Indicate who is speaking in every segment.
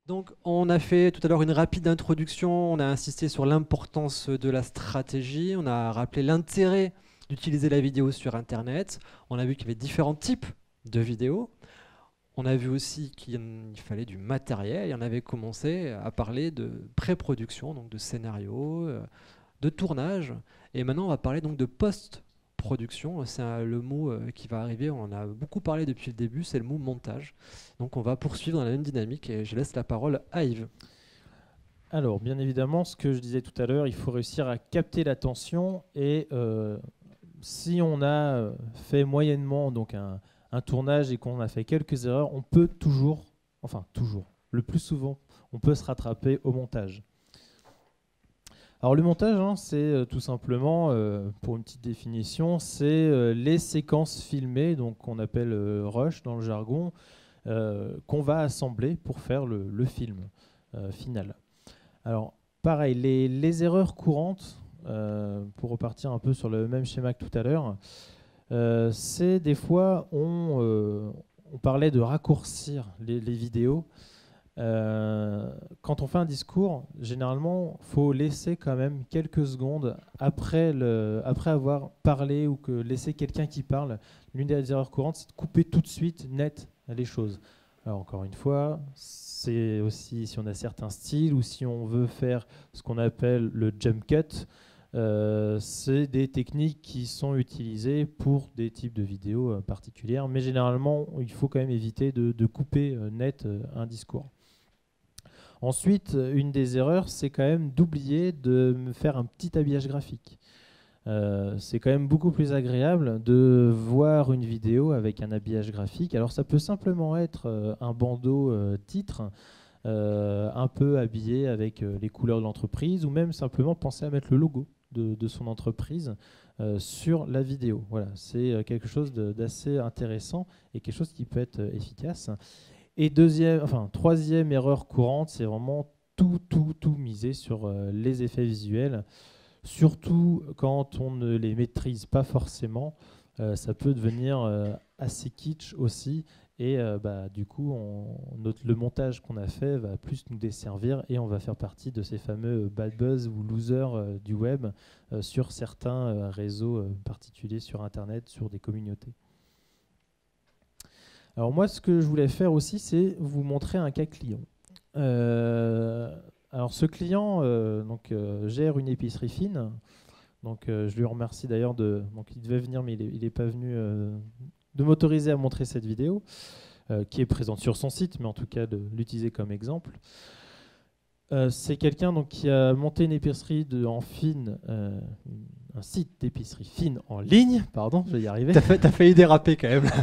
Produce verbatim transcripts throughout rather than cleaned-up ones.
Speaker 1: Donc, on a fait tout à l'heure une rapide introduction, on a insisté sur l'importance de la stratégie, on a rappelé l'intérêt d'utiliser la vidéo sur Internet, on a vu qu'il y avait différents types de vidéos, on a vu aussi qu'il fallait du matériel et on avait commencé à parler de pré-production, donc de scénario, euh, de tournage, et maintenant on va parler donc de post-production, c'est un- le mot euh, qui va arriver, on en a beaucoup parlé depuis le début, c'est le mot montage. Donc on va poursuivre dans la même dynamique et je laisse la parole à Yves.
Speaker 2: Alors, bien évidemment, ce que je disais tout à l'heure, il faut réussir à capter l'attention et euh, si on a euh, fait moyennement donc un, un tournage et qu'on a fait quelques erreurs, on peut toujours, enfin toujours, le plus souvent, on peut se rattraper au montage. Alors le montage, hein, c'est euh, tout simplement, euh, pour une petite définition, c'est euh, les séquences filmées, donc qu'on appelle euh, rush dans le jargon, euh, qu'on va assembler pour faire le, le film euh, final. Alors, pareil, les, les erreurs courantes, euh, pour repartir un peu sur le même schéma que tout à l'heure, euh, c'est des fois, on, euh, on parlait de raccourcir les, les vidéos. Euh, quand on fait un discours, généralement, il faut laisser quand même quelques secondes après, le, après avoir parlé ou que laisser quelqu'un qui parle. L'une des erreurs courantes, c'est de couper tout de suite net les choses. Alors encore une fois, c'est aussi si on a certains styles ou si on veut faire ce qu'on appelle le jump cut, euh, c'est des techniques qui sont utilisées pour des types de vidéos euh, particulières, mais généralement, il faut quand même éviter de, de couper euh, net euh, un discours. Ensuite, une des erreurs, c'est quand même d'oublier de me faire un petit habillage graphique. Euh, c'est quand même beaucoup plus agréable de voir une vidéo avec un habillage graphique. Alors ça peut simplement être euh, un bandeau euh, titre, euh, un peu habillé avec euh, les couleurs de l'entreprise, ou même simplement penser à mettre le logo de, de son entreprise euh, sur la vidéo. Voilà, c'est euh, quelque chose de- d'assez intéressant et quelque chose qui peut être euh, efficace. Et deuxième, enfin, troisième erreur courante, c'est vraiment tout, tout, tout miser sur euh, les effets visuels. Surtout quand on ne les maîtrise pas forcément, euh, ça peut devenir euh, assez kitsch aussi. Et euh, bah, du coup, on- notre- le montage qu'on a fait va plus nous desservir et on va faire partie de ces fameux bad buzz ou losers euh, du web euh, sur certains euh, réseaux euh, particuliers sur Internet, sur des communautés. Alors moi, ce que je voulais faire aussi, c'est vous montrer un cas client. Euh, alors ce client euh, donc, euh, gère une épicerie fine. Donc euh, je lui remercie d'ailleurs de. Donc il devait venir, mais il n'est pas venu euh, de m'autoriser à montrer cette vidéo, euh, qui est présente sur son site, mais en tout cas de l'utiliser comme exemple. Euh, c'est quelqu'un donc, qui a monté une épicerie de, en fine, euh, un site d'épicerie fine en ligne, pardon, je vais y arriver.
Speaker 1: T'as fait, t'as failli déraper quand même.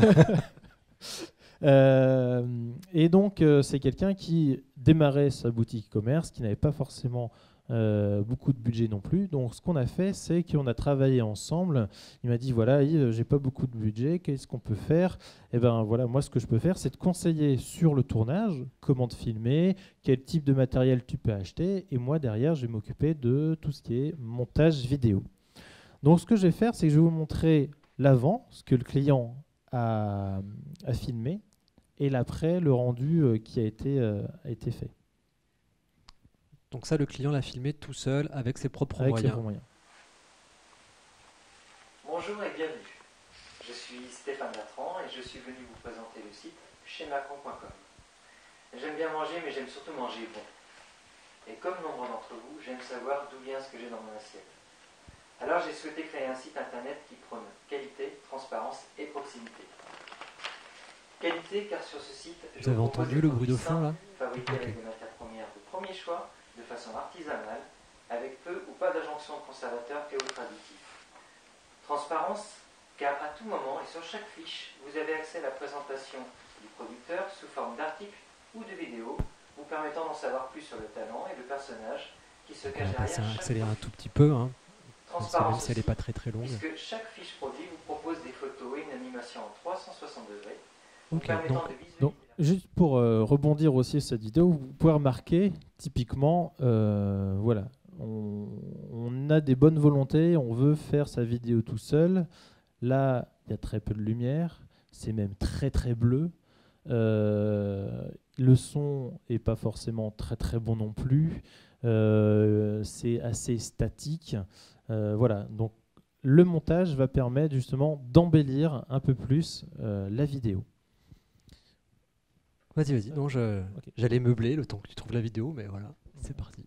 Speaker 2: Euh, et donc, euh, c'est quelqu'un qui démarrait sa boutique e-commerce, qui n'avait pas forcément euh, beaucoup de budget non plus. Donc, ce qu'on a fait, c'est qu'on a travaillé ensemble. Il m'a dit voilà, Yves, j'ai pas beaucoup de budget, qu'est-ce qu'on peut faire? Et ben voilà, moi, ce que je peux faire, c'est de conseiller sur le tournage, comment te filmer, quel type de matériel tu peux acheter. Et moi, derrière, je vais m'occuper de tout ce qui est montage vidéo. Donc, ce que je vais faire, c'est que je vais vous montrer l'avant, ce que le client a, a filmé, et l'après, le rendu euh, qui a été, euh, a été fait
Speaker 1: Donc ça, le client l'a filmé tout seul avec ses propres
Speaker 2: avec ses
Speaker 1: moyens.
Speaker 2: bons moyens.
Speaker 3: Bonjour et bienvenue. Je suis Stéphane Latran et je suis venu vous présenter le site chez macron point com. J'aime bien manger, mais j'aime surtout manger bon. Et comme nombre d'entre vous, j'aime savoir d'où vient ce que j'ai dans mon assiette. Alors j'ai souhaité créer un site internet qui prône qualité, transparence et proximité. Qualité, car sur ce site, je
Speaker 1: Vous avez
Speaker 3: vous propose
Speaker 1: entendu
Speaker 3: des
Speaker 1: le bruit
Speaker 3: produits
Speaker 1: de fond là?
Speaker 3: simples, fabriqués
Speaker 1: Ok.
Speaker 3: avec des matières premières de premier choix, de façon artisanale, avec peu ou pas d'ajonction de conservateurs et autres additifs. Transparence, car à tout moment et sur chaque fiche, vous avez accès à la présentation du producteur sous forme d'articles ou de vidéos, vous permettant d'en savoir plus sur le talent et le personnage qui se
Speaker 1: Donc on
Speaker 3: cache
Speaker 1: va
Speaker 3: derrière
Speaker 1: passer à
Speaker 3: chaque
Speaker 1: accélérer un
Speaker 3: produit.
Speaker 1: tout petit peu, hein, même si, même
Speaker 3: Transparence
Speaker 1: si elle n'est
Speaker 3: aussi,
Speaker 1: pas très très longue.
Speaker 3: puisque chaque fiche produit vous propose des photos et une animation en trois cent soixante degrés, vous
Speaker 1: Ok,
Speaker 3: permettant
Speaker 1: donc
Speaker 3: de visualiser
Speaker 2: Donc,
Speaker 3: la...
Speaker 2: juste pour euh, rebondir aussi sur cette vidéo, vous pouvez remarquer, typiquement, euh, voilà, on, on a des bonnes volontés, on veut faire sa vidéo tout seul. Là, il y a très peu de lumière, c'est même très très bleu. Euh, le son n'est pas forcément très très bon non plus. Euh, c'est assez statique. Euh, voilà, donc le montage va permettre justement d'embellir un peu plus euh, la vidéo.
Speaker 1: Vas-y, vas-y. Non, je-
Speaker 2: Ok.
Speaker 1: j'allais meubler le temps que tu trouves la vidéo, mais voilà, c'est parti.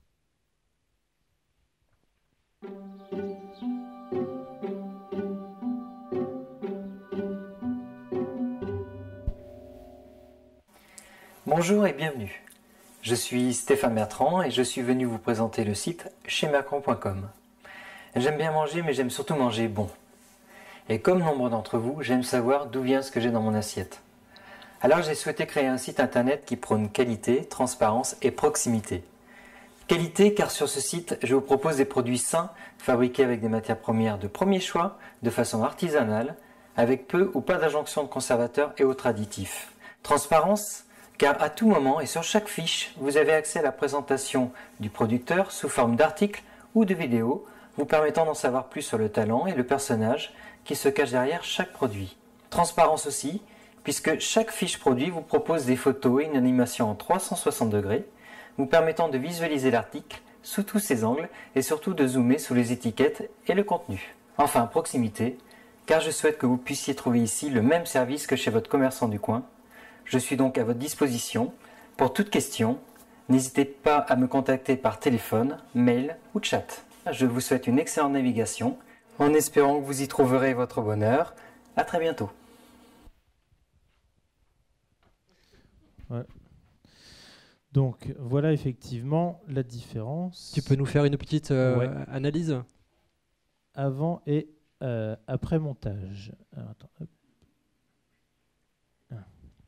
Speaker 3: Bonjour et bienvenue. Je suis Stéphane Bertrand et je suis venu vous présenter le site chez macron point com. J'aime bien manger, mais j'aime surtout manger bon. Et comme nombre d'entre vous, j'aime savoir d'où vient ce que j'ai dans mon assiette. Alors j'ai souhaité créer un site internet qui prône qualité, transparence et proximité. Qualité, car sur ce site, je vous propose des produits sains, fabriqués avec des matières premières de premier choix, de façon artisanale, avec peu ou pas d'injonction de conservateurs et autres additifs. Transparence, car à tout moment et sur chaque fiche, vous avez accès à la présentation du producteur sous forme d'articles ou de vidéos, vous permettant d'en savoir plus sur le talent et le personnage qui se cache derrière chaque produit. Transparence aussi, puisque chaque fiche produit vous propose des photos et une animation en trois cent soixante degrés, vous permettant de visualiser l'article sous tous ses angles et surtout de zoomer sous les étiquettes et le contenu. Enfin, proximité, car je souhaite que vous puissiez trouver ici le même service que chez votre commerçant du coin. Je suis donc à votre disposition pour toute question. N'hésitez pas à me contacter par téléphone, mail ou chat. Je vous souhaite une excellente navigation, en espérant que vous y trouverez votre bonheur. À très bientôt.
Speaker 2: Ouais. Donc voilà effectivement la différence.
Speaker 1: Tu peux nous faire une petite euh,
Speaker 2: Ouais.
Speaker 1: analyse?
Speaker 2: Avant et euh, après montage. Alors, attends, hop. Ah.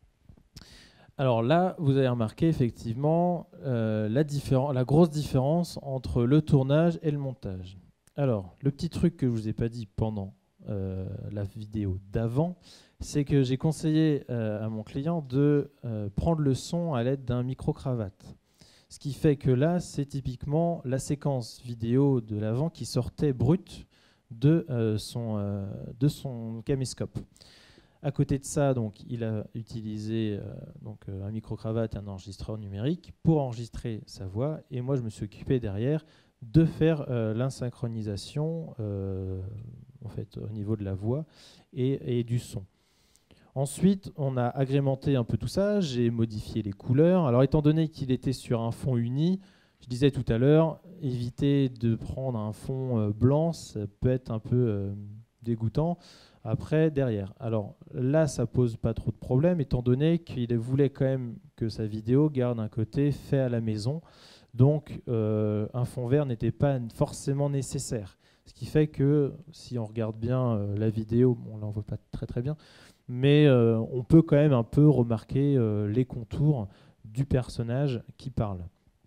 Speaker 2: Alors là, vous avez remarqué effectivement euh, la, différen- la grosse différence entre le tournage et le montage. Alors, le petit truc que je vous ai pas dit pendant euh, la vidéo d'avant, c'est que j'ai conseillé euh, à mon client de euh, prendre le son à l'aide d'un micro-cravate. Ce qui fait que là, c'est typiquement la séquence vidéo de l'avant qui sortait brute de, euh, son, euh, de son caméscope. À côté de ça, donc, il a utilisé euh, donc, euh, un micro-cravate et un enregistreur numérique pour enregistrer sa voix. Et moi, je me suis occupé derrière de faire euh, l'insynchronisation euh, en fait, au niveau de la voix et, et du son. Ensuite, on a agrémenté un peu tout ça. J'ai modifié les couleurs. Alors, étant donné qu'il était sur un fond uni, je disais tout à l'heure, éviter de prendre un fond euh, blanc, ça peut être un peu euh, dégoûtant. Après, derrière. Alors là, ça pose pas trop de problème, étant donné qu'il voulait quand même que sa vidéo garde un côté fait à la maison. Donc, euh, un fond vert n'était pas forcément nécessaire. Ce qui fait que, si on regarde bien euh, la vidéo, bon, là on voit pas très très bien, mais euh, on peut quand même un peu remarquer euh, les contours du personnage qui parle.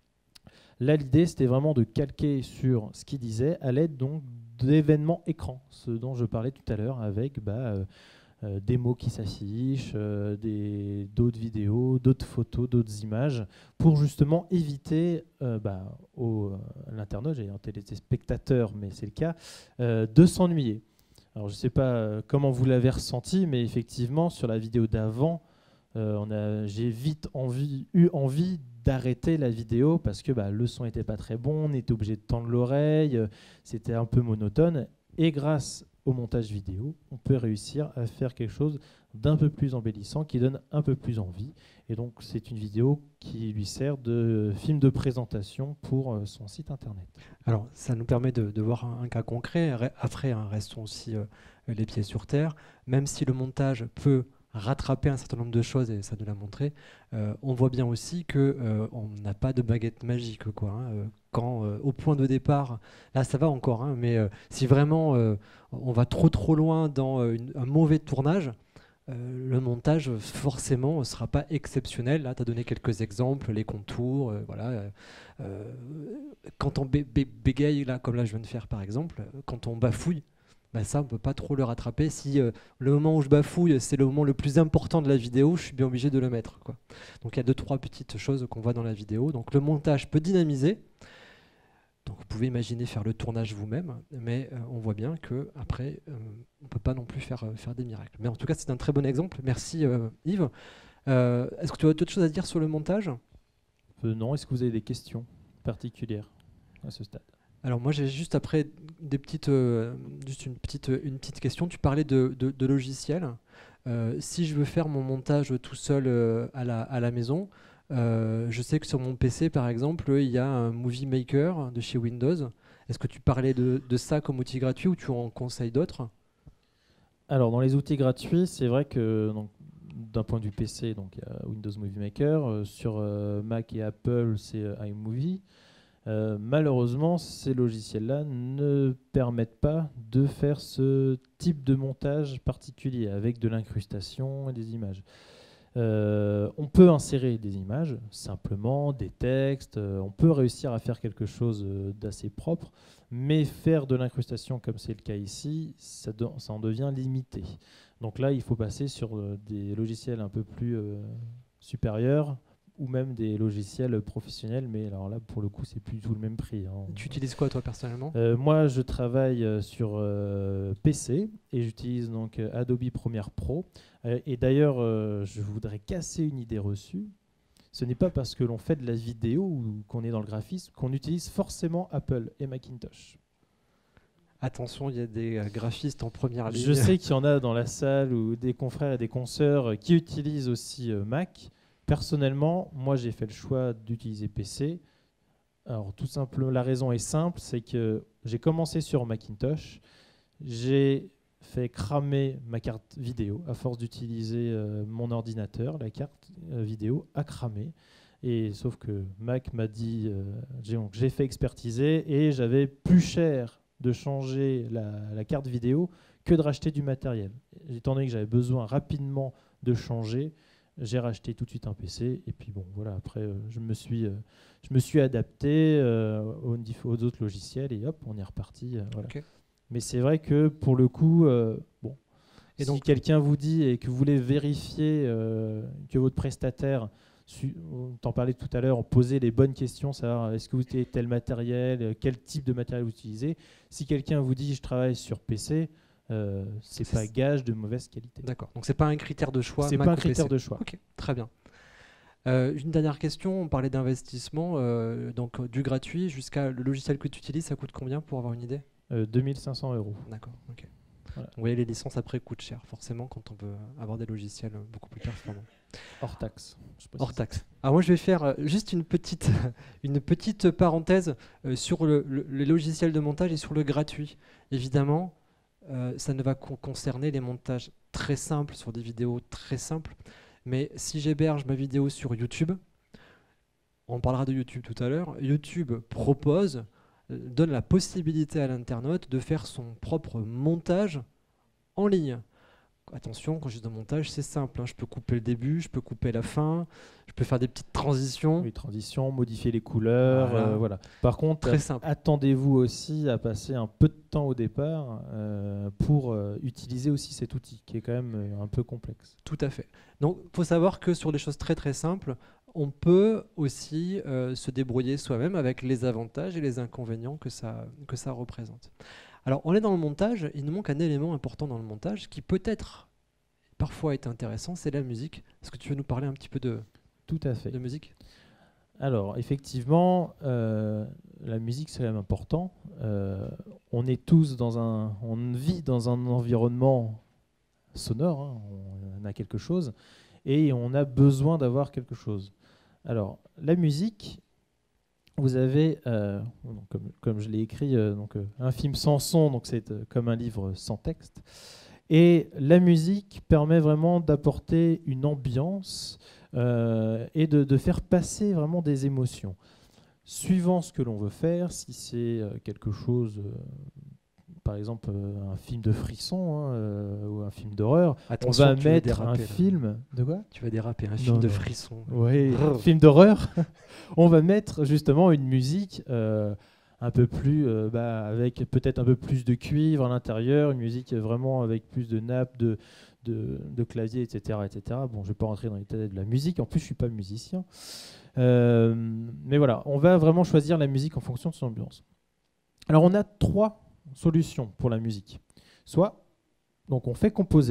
Speaker 2: Là, l'idée, c'était vraiment de calquer sur ce qu'il disait à l'aide donc d'événements écran, ce dont je parlais tout à l'heure, avec bah, euh, euh, des mots qui s'affichent, euh, des, d'autres vidéos, d'autres photos, d'autres images, pour justement éviter euh, bah, au, à l'internaute, j'ai un téléspectateur, mais c'est le cas, euh, de s'ennuyer. Alors, je ne sais pas euh, comment vous l'avez ressenti, mais effectivement, sur la vidéo d'avant, euh, on a, j'ai vite envie, eu envie d'arrêter la vidéo parce que bah, le son n'était pas très bon, on était obligé de tendre l'oreille, euh, c'était un peu monotone. Et grâce au montage vidéo, on peut réussir à faire quelque chose d'un peu plus embellissant, qui donne un peu plus envie. Et donc, c'est une vidéo qui lui sert de film de présentation pour euh, son site internet.
Speaker 1: Alors, ça nous permet de, de voir un, un cas concret. Re- Après, hein, restons aussi euh, les pieds sur terre. Même si le montage peut rattraper un certain nombre de choses, et ça nous l'a montré, euh, on voit bien aussi qu'on euh, n'a pas de baguette magique, quoi, hein. Euh, quand euh, au point de départ, là ça va encore, hein, mais euh, si vraiment euh, on va trop trop loin dans euh, une- un mauvais tournage, euh, le montage forcément ne sera pas exceptionnel. Là, tu as donné quelques exemples, les contours, euh, voilà. euh, euh, quand on bé- bé- bégaye, là, comme là je viens de faire par exemple, euh, quand on bafouille, bah ça on peut pas trop le rattraper. Si euh, le moment où je bafouille, c'est le moment le plus important de la vidéo, je suis bien obligé de le mettre, quoi. Donc il y a deux, trois petites choses qu'on voit dans la vidéo. Donc le montage peut dynamiser. Donc vous pouvez imaginer faire le tournage vous-même, mais euh, on voit bien que après, euh, on ne peut pas non plus faire, euh, faire des miracles. Mais en tout cas, c'est un très bon exemple. Merci euh, Yves. Euh, Est-ce que tu as d'autres choses à dire sur le montage?
Speaker 2: Euh, non, est-ce que vous avez des questions particulières à ce stade?
Speaker 1: Alors moi j'ai juste après des petites, euh, juste une petite, une petite question. Tu parlais de, de, de logiciels. Euh, si je veux faire mon montage tout seul euh, à, la, à la maison, euh, je sais que sur mon P C par exemple, il y a un Movie Maker de chez Windows. Est-ce que tu parlais de, de ça comme outil gratuit ou tu en conseilles d'autres?
Speaker 2: Alors, dans les outils gratuits, c'est vrai que donc, d'un point de vue P C, donc il y a Windows Movie Maker. Euh, sur euh, Mac et Apple, c'est euh, iMovie. Euh, malheureusement, ces logiciels-là ne permettent pas de faire ce type de montage particulier avec de l'incrustation et des images. Euh, on peut insérer des images, simplement, des textes, euh, on peut réussir à faire quelque chose euh, d'assez propre, mais faire de l'incrustation comme c'est le cas ici, ça, de- ça en devient limité. Donc là, il faut passer sur euh, des logiciels un peu plus euh, supérieurs, ou même des logiciels professionnels, mais alors là, pour le coup, c'est plus du tout le même prix, hein.
Speaker 1: Tu utilises quoi toi personnellement?
Speaker 2: Euh, moi, je travaille euh, sur euh, P C et j'utilise donc euh, Adobe Premiere Pro. Euh, et d'ailleurs, euh, je voudrais casser une idée reçue. Ce n'est pas parce que l'on fait de la vidéo ou qu'on est dans le graphisme qu'on utilise forcément Apple et Macintosh.
Speaker 1: Attention, il y a des euh, graphistes en première ligne.
Speaker 2: Je sais qu'il y en a dans la salle ou des confrères et des consoeurs euh, qui utilisent aussi euh, Mac. Personnellement, moi, j'ai fait le choix d'utiliser P C. Alors, tout simplement, la raison est simple, c'est que j'ai commencé sur Macintosh, j'ai fait cramer ma carte vidéo à force d'utiliser euh, mon ordinateur, la carte euh, vidéo a cramé. Et sauf que Mac m'a dit, euh, j'ai, donc, j'ai fait expertiser et j'avais plus cher de changer la, la carte vidéo que de racheter du matériel. Étant donné que j'avais besoin rapidement de changer, j'ai racheté tout de suite un P C et puis bon voilà, après euh, je me suis euh, je me suis adapté euh, aux, aux autres logiciels et hop, on est reparti, euh, voilà.
Speaker 1: Ok.
Speaker 2: Mais c'est vrai que pour le coup, euh, bon,
Speaker 1: Et
Speaker 2: si
Speaker 1: donc-
Speaker 2: quelqu'un vous dit et que vous voulez vérifier euh, que votre prestataire, su- on t'en parlait tout à l'heure, poser les bonnes questions, savoir est-ce que vous utilisez tel matériel, euh, quel type de matériel vous utilisez. Si quelqu'un vous dit je travaille sur P C, euh, c'est
Speaker 1: C'est-
Speaker 2: pas gage de mauvaise qualité.
Speaker 1: D'accord. Donc c'est pas un critère de choix.
Speaker 2: C'est
Speaker 1: Mac
Speaker 2: pas un
Speaker 1: ou P C.
Speaker 2: critère de choix.
Speaker 1: Ok, très bien. Euh, une dernière question, on parlait d'investissement, euh, donc euh, du gratuit jusqu'à le logiciel que tu utilises, ça coûte combien pour avoir une idée?
Speaker 2: Euh, deux mille cinq cents euros.
Speaker 1: D'accord, ok.
Speaker 2: Voilà.
Speaker 1: Donc, vous voyez, les licences après coûtent cher, forcément, quand on veut avoir des logiciels euh, beaucoup plus performants.
Speaker 2: Hors taxe. je précise.
Speaker 1: Hors taxe. Alors moi, je vais faire euh, juste une petite, une petite parenthèse euh, sur le, le- les logiciels de montage et sur le gratuit. Évidemment, euh, ça ne va con- concerner les montages très simples sur des vidéos très simples. Mais si j'héberge ma vidéo sur YouTube, on parlera de YouTube tout à l'heure, YouTube propose, euh, donne la possibilité à l'internaute de faire son propre montage en ligne. Attention, quand je dis de montage, c'est simple, hein. Je peux couper le début, je peux couper la fin, je peux faire des petites transitions.
Speaker 2: Oui, transition, modifier les couleurs,
Speaker 1: Voilà.
Speaker 2: euh, voilà. Par contre,
Speaker 1: Très
Speaker 2: at-
Speaker 1: simple.
Speaker 2: attendez-vous aussi à passer un peu de temps au départ euh, pour euh, utiliser aussi cet outil qui est quand même euh, un peu complexe.
Speaker 1: Tout à fait. Donc, il faut savoir que sur des choses très très simples, on peut aussi euh, se débrouiller soi-même avec les avantages et les inconvénients que ça, que ça représente. Alors, on est dans le montage, il nous manque un élément important dans le montage qui peut-être parfois est intéressant, c'est la musique. Est-ce que tu veux nous parler un petit peu de,
Speaker 2: Tout à fait.
Speaker 1: de musique?
Speaker 2: Alors, effectivement, euh, la musique, c'est quand même important. Euh, on est tous dans un, on vit dans un environnement sonore, hein, on a quelque chose, et on a besoin d'avoir quelque chose. Alors, la musique, vous avez, euh, donc, comme, comme je l'ai écrit, euh, donc, euh, un film sans son, donc c'est euh, comme un livre sans texte. Et la musique permet vraiment d'apporter une ambiance euh, et de, de faire passer vraiment des émotions. Suivant ce que l'on veut faire, si c'est euh, quelque chose, euh, par exemple euh, un film de frisson hein, euh, ou un film d'horreur, on
Speaker 1: Attention,
Speaker 2: va
Speaker 1: tu vas
Speaker 2: mettre
Speaker 1: déraper,
Speaker 2: un
Speaker 1: là.
Speaker 2: film... De quoi ?
Speaker 1: Tu vas déraper, un
Speaker 2: Non,
Speaker 1: film de
Speaker 2: non.
Speaker 1: frisson.
Speaker 2: Oui,
Speaker 1: Brrr.
Speaker 2: film d'horreur. On va mettre justement une musique euh, un peu plus, euh, bah, avec peut-être un peu plus de cuivre à l'intérieur, une musique vraiment avec plus de nappes, de, de, de clavier, et cetera, et cetera. Bon, je ne vais pas rentrer dans les détails de la musique. En plus, je ne suis pas musicien. Euh, mais voilà, on va vraiment choisir la musique en fonction de son ambiance. Alors, on a trois solutions pour la musique. Soit, donc, on fait composer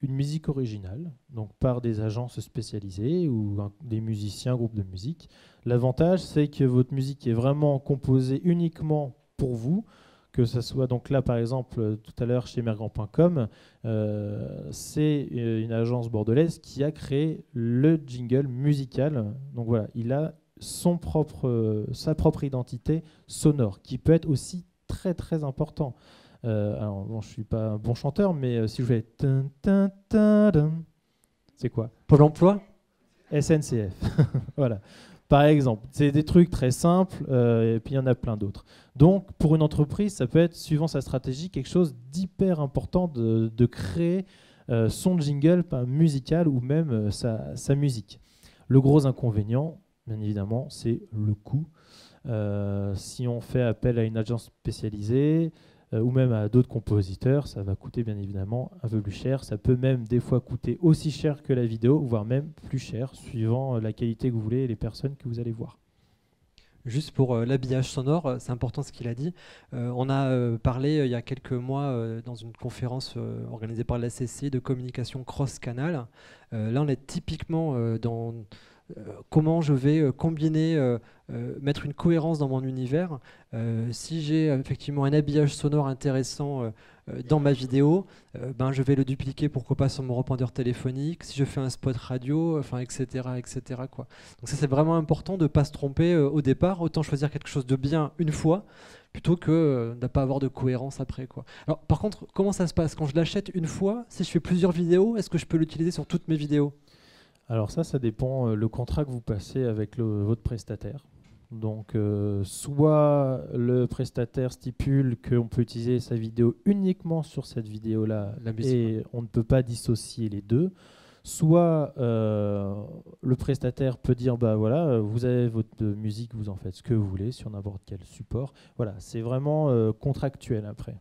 Speaker 2: une musique originale, donc par des agences spécialisées ou un, des musiciens, groupes de musique. L'avantage, c'est que votre musique est vraiment composée uniquement pour vous, que ce soit donc là par exemple tout à l'heure chez emergent point com, euh, c'est une agence bordelaise qui a créé le jingle musical. Donc voilà, il a son propre, euh, sa propre identité sonore, qui peut être aussi très très important. Euh, alors bon, je suis pas un bon chanteur, mais euh, si je fais tin, tin, tin, tin, c'est quoi?
Speaker 1: Pôle emploi?
Speaker 2: S N C F. Voilà. Par exemple, c'est des trucs très simples, euh, et puis il y en a plein d'autres. Donc, pour une entreprise, ça peut être, suivant sa stratégie, quelque chose d'hyper important de, de créer euh, son jingle musical ou même euh, sa, sa musique. Le gros inconvénient, bien évidemment, c'est le coût. Euh, si on fait appel à une agence spécialisée, euh, ou même à d'autres compositeurs, ça va coûter bien évidemment un peu plus cher. Ça peut même des fois coûter aussi cher que la vidéo, voire même plus cher, suivant la qualité que vous voulez et les personnes que vous allez voir.
Speaker 1: Juste pour euh, l'habillage sonore, euh, c'est important ce qu'il a dit. Euh, on a euh, parlé euh, il y a quelques mois euh, dans une conférence euh, organisée par l'A C C de communication cross-canal. Euh, là, on est typiquement euh, dans euh, comment je vais euh, combiner, euh, euh, mettre une cohérence dans mon univers. Euh, si j'ai euh, effectivement un habillage sonore intéressant euh, euh, dans ma vidéo, euh, ben, je vais le dupliquer, pourquoi pas, sur mon répondeur téléphonique. Si je fais un spot radio, enfin, et cetera, et cetera, quoi. Donc ça, c'est vraiment important de ne pas se tromper euh, au départ. Autant choisir quelque chose de bien une fois, plutôt que euh, de ne pas avoir de cohérence après, quoi. Alors, par contre, comment ça se passe? Quand je l'achète une fois, si je fais plusieurs vidéos, est-ce que je peux l'utiliser sur toutes mes vidéos?
Speaker 2: Alors ça, ça dépend euh, le contrat que vous passez avec le, votre prestataire. Donc, euh, soit le prestataire stipule qu'on peut utiliser sa vidéo uniquement sur cette vidéo-là et on ne peut pas dissocier les deux. Soit euh, le prestataire peut dire, bah voilà, vous avez votre musique, vous en faites ce que vous voulez sur n'importe quel support. Voilà, c'est vraiment euh, contractuel après.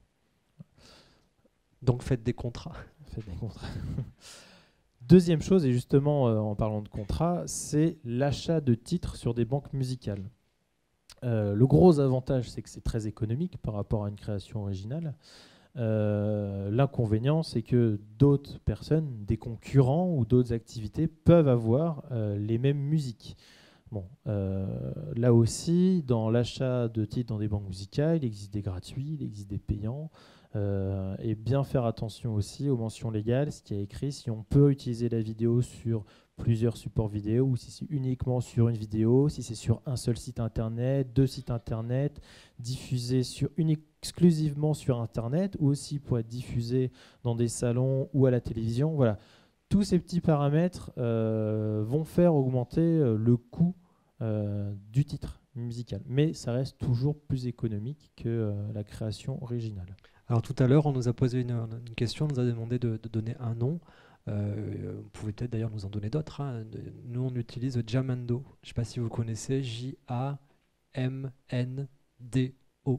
Speaker 1: Donc faites des contrats.
Speaker 2: Faites des contrats. Deuxième chose, et justement euh, en parlant de contrat, c'est l'achat de titres sur des banques musicales. Euh, le gros avantage, c'est que c'est très économique par rapport à une création originale. Euh, L'inconvénient, c'est que d'autres personnes, des concurrents ou d'autres activités peuvent avoir euh, les mêmes musiques. Bon, euh, là aussi, dans l'achat de titres dans des banques musicales, il existe des gratuits, il existe des payants. Euh, et bien faire attention aussi aux mentions légales, ce qui est écrit, si on peut utiliser la vidéo sur plusieurs supports vidéo ou si c'est uniquement sur une vidéo, si c'est sur un seul site internet, deux sites internet, diffusé sur une, exclusivement sur internet ou aussi pour être diffusé dans des salons ou à la télévision. Voilà. Tous ces petits paramètres euh, vont faire augmenter euh, le coût euh, du titre musical. Mais ça reste toujours plus économique que euh, la création originale.
Speaker 1: Alors tout à l'heure, on nous a posé une, une question, on nous a demandé de, de donner un nom. Euh, vous pouvez peut-être d'ailleurs nous en donner d'autres. Hein. Nous, on utilise Jamendo. Je ne sais pas si vous connaissez, J A M N D O.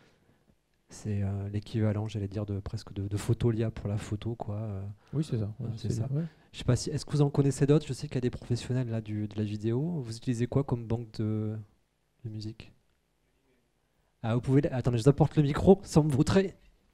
Speaker 1: C'est euh, l'équivalent, j'allais dire, de presque de, de Photolia pour la photo, quoi. Euh,
Speaker 2: oui, c'est ça. Ouais,
Speaker 1: c'est ça.
Speaker 2: Ouais.
Speaker 1: Je sais pas si. Est-ce que vous en connaissez d'autres? Je sais qu'il y a des professionnels là du, de la vidéo. Vous utilisez quoi comme banque de, de musique? Ah, vous pouvez. Attendez, je vous apporte le micro sans me vautrer.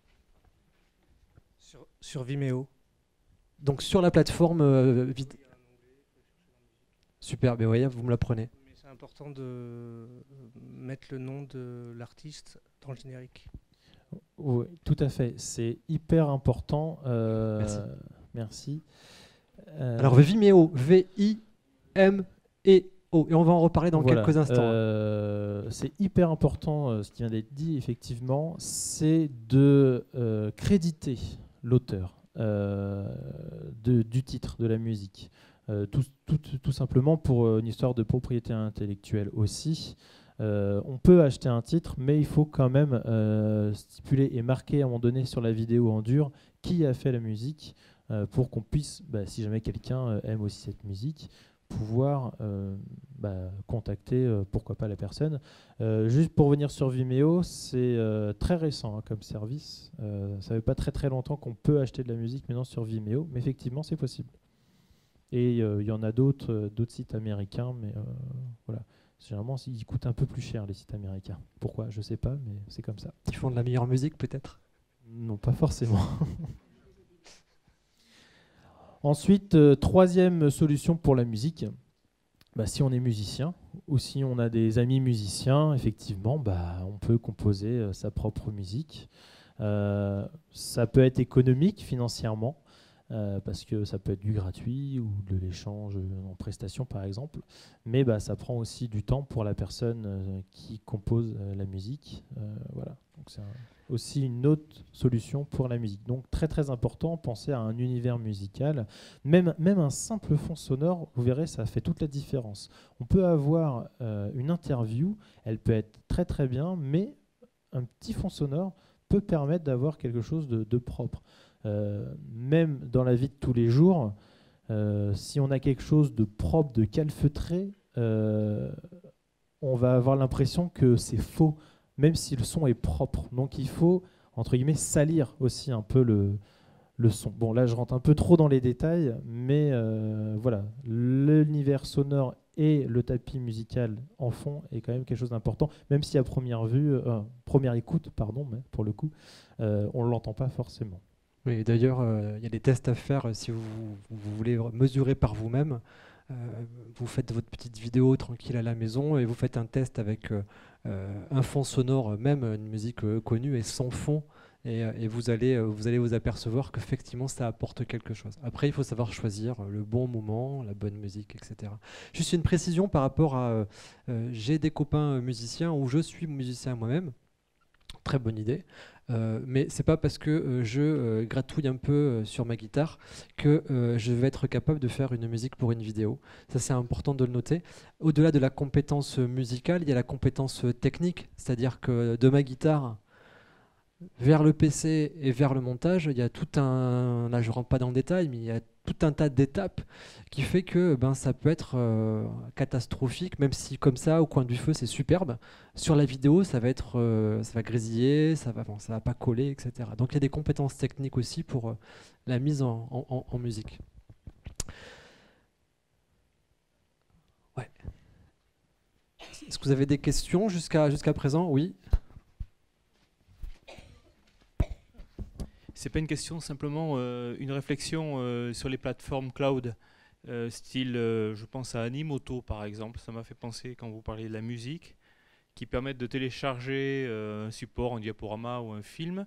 Speaker 4: Sur, sur Vimeo.
Speaker 1: Donc sur la plateforme euh, vid... Super, mais voyez, vous me l'apprenez.
Speaker 4: Mais c'est important de mettre le nom de l'artiste dans le générique.
Speaker 2: Oui, tout à fait. C'est hyper important. Euh,
Speaker 1: merci.
Speaker 2: Merci. Euh,
Speaker 1: Alors Vimeo, V I M E O. Et on va en reparler dans
Speaker 2: voilà.
Speaker 1: quelques instants.
Speaker 2: Euh, c'est hyper important, euh, ce qui vient d'être dit, effectivement, c'est de euh, créditer l'auteur. Euh, de, du titre de la musique, euh, tout, tout, tout simplement pour euh, une histoire de propriété intellectuelle aussi. Euh, on peut acheter un titre, mais il faut quand même euh, stipuler et marquer à un moment donné sur la vidéo en dur qui a fait la musique euh, pour qu'on puisse, bah, si jamais quelqu'un euh, aime aussi cette musique, pouvoir euh, bah, contacter euh, pourquoi pas la personne. Euh, juste pour revenir sur Vimeo, c'est euh, très récent hein, comme service. Euh, ça fait pas très très longtemps qu'on peut acheter de la musique maintenant sur Vimeo, mais effectivement c'est possible. Et il euh, y en a d'autres euh, d'autres sites américains, mais euh, voilà. Généralement ils coûtent un peu plus cher les sites américains. Pourquoi? Je sais pas, mais c'est comme ça.
Speaker 1: Ils font de la meilleure musique peut-être?
Speaker 2: Non, pas forcément. Ensuite, euh, troisième solution pour la musique, bah, si on est musicien ou si on a des amis musiciens, effectivement, bah, on peut composer euh, sa propre musique. Euh, ça peut être économique financièrement, euh, parce que ça peut être du gratuit ou de l'échange en prestation par exemple, mais bah, ça prend aussi du temps pour la personne euh, qui compose euh, la musique. Euh, voilà. Donc c'est un- aussi une autre solution pour la musique. Donc très très important, pensez à un univers musical, même, même un simple fond sonore, vous verrez, ça fait toute la différence. On peut avoir euh, une interview, elle peut être très très bien, mais un petit fond sonore peut permettre d'avoir quelque chose de, de propre. Euh, même dans la vie de tous les jours, euh, si on a quelque chose de propre, de calfeutré, euh, on va avoir l'impression que c'est faux, même si le son est propre. Donc il faut, entre guillemets, salir aussi un peu le, le son. Bon, là, je rentre un peu trop dans les détails, mais euh, voilà, l'univers sonore et le tapis musical en fond est quand même quelque chose d'important, même si à première vue, euh, première écoute, pardon, mais pour le coup, euh, on ne l'entend pas forcément.
Speaker 1: Oui, d'ailleurs, euh, il y a des tests à faire euh, si vous, vous voulez mesurer par vous-même. Euh, vous faites votre petite vidéo tranquille à la maison et vous faites un test avec euh, euh, un fond sonore, même une musique euh, connue, et sans fond. Et, euh, et vous, allez, euh, vous allez vous apercevoir qu'effectivement, ça apporte quelque chose. Après, il faut savoir choisir euh, le bon moment, la bonne musique, et cetera. Juste une précision par rapport à... euh, euh, j'ai des copains euh, musiciens ou je suis musicien moi-même. Très bonne idée. Euh, mais c'est pas parce que euh, je euh, gratouille un peu euh, sur ma guitare que euh, je vais être capable de faire une musique pour une vidéo. Ça, c'est important de le noter. Au-delà de la compétence musicale, il y a la compétence technique, c'est-à-dire que de ma guitare vers le P C et vers le montage, il y a tout un, là je rentre pas dans le détail, mais il y a tout un tas d'étapes qui fait que ben, ça peut être euh, catastrophique, même si comme ça, au coin du feu, c'est superbe. Sur la vidéo, ça va être, euh, ça va grésiller, ça va, bon, ça va pas coller, et cetera. Donc il y a des compétences techniques aussi pour euh, la mise en, en- en musique. Ouais. Est-ce que vous avez des questions jusqu'à jusqu'à présent? Oui.
Speaker 5: C'est pas une question, simplement euh, une réflexion euh, sur les plateformes cloud, euh, style, euh, je pense à Animoto par exemple. Ça m'a fait penser quand vous parliez de la musique, qui permettent de télécharger euh, un support, un diaporama ou un film,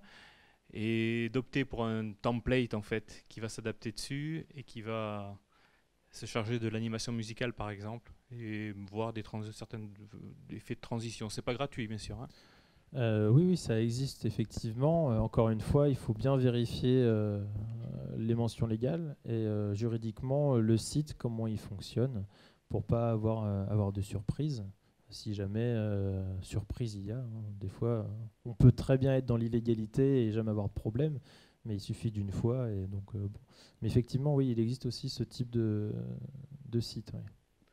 Speaker 5: et d'opter pour un template en fait, qui va s'adapter dessus et qui va se charger de l'animation musicale par exemple, et voir des trans- certains effets de transition. C'est pas gratuit bien sûr, hein.
Speaker 2: Euh, oui, oui, ça existe effectivement. Euh, encore une fois, il faut bien vérifier euh, les mentions légales et euh, juridiquement euh, le site, comment il fonctionne, pour pas avoir, euh, avoir de surprise. Si jamais euh, surprise il y a, hein. Des fois, euh, on peut très bien être dans l'illégalité et jamais avoir de problème, mais il suffit d'une fois. Et donc, euh, bon. Mais effectivement, oui, il existe aussi ce type de, de site. Ouais.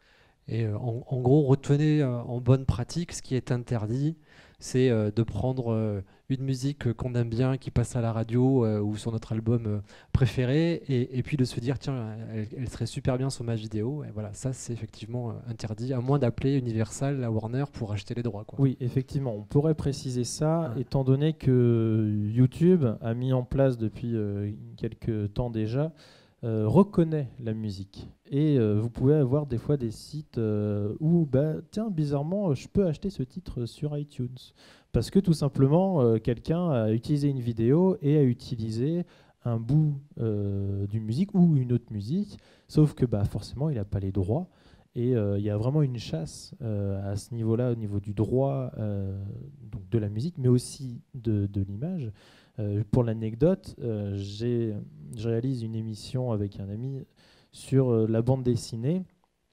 Speaker 1: Et euh, en, en gros, retenez euh, en bonne pratique, ce qui est interdit, c'est euh, de prendre euh, une musique euh, qu'on aime bien, qui passe à la radio euh, ou sur notre album euh, préféré, et, et puis de se dire, tiens, elle, elle serait super bien sur ma vidéo. Et voilà, ça c'est effectivement euh, interdit, à moins d'appeler Universal, la Warner, pour acheter les droits, quoi.
Speaker 2: Oui, effectivement, on pourrait préciser ça,
Speaker 1: Ouais.
Speaker 2: étant donné que YouTube a mis en place depuis euh, quelques temps déjà, euh, reconnaît la musique. Et euh, vous pouvez avoir des fois des sites euh, où, bah, tiens, bizarrement, je peux acheter ce titre sur iTunes. Parce que tout simplement, euh, quelqu'un a utilisé une vidéo et a utilisé un bout euh, d'une musique ou une autre musique, sauf que bah, forcément, il n'a pas les droits. Et euh, il y a vraiment une chasse euh, à ce niveau-là, au niveau du droit euh, donc de la musique, mais aussi de, de l'image. Euh, pour l'anecdote, euh, j'ai, je réalise une émission avec un ami sur euh, la bande dessinée.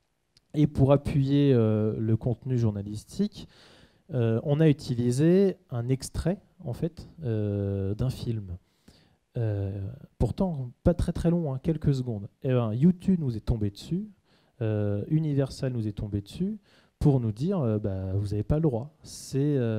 Speaker 2: Et pour appuyer euh, le contenu journalistique, euh, on a utilisé un extrait en fait, euh, d'un film. Euh, pourtant, pas très très long, hein, quelques secondes. Et ben, YouTube nous est tombé dessus. Euh, Universal nous est tombé dessus pour nous dire euh, bah, vous n'avez pas le droit. C'est,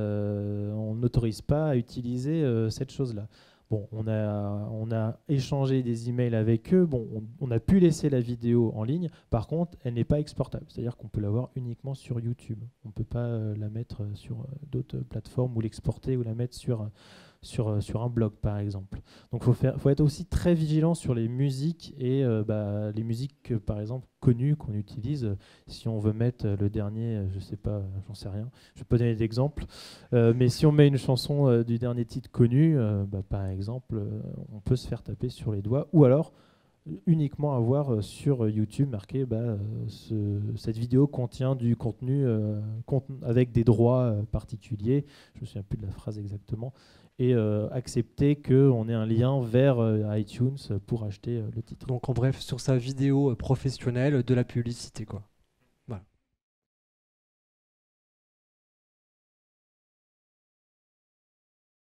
Speaker 2: euh, on n'autorise pas à utiliser euh, cette chose-là. Bon, on a, on a échangé des emails avec eux. Bon, on, on a pu laisser la vidéo en ligne. Par contre, elle n'est pas exportable. C'est-à-dire qu'on peut l'avoir uniquement sur YouTube. On ne peut pas euh, la mettre sur euh, d'autres plateformes ou l'exporter ou la mettre sur, sur, euh, sur un blog, par exemple. Donc, il faut, faut être aussi très vigilant sur les musiques et euh, bah, les musiques, euh, par exemple, connues qu'on utilise. Si on veut mettre le dernier, euh, je sais pas, j'en sais rien, je vais pas donner d'exemple, euh, mais si on met une chanson euh, du dernier titre connu, euh, bah, par exemple, euh, on peut se faire taper sur les doigts, ou alors uniquement avoir euh, sur YouTube marqué bah, euh, ce, cette vidéo contient du contenu euh, cont avec des droits euh, particuliers, je ne me souviens plus de la phrase exactement, et euh, accepter qu'on ait un lien vers euh, iTunes pour acheter euh, le titre.
Speaker 1: Donc en bref, sur sa vidéo professionnelle, de la publicité, quoi.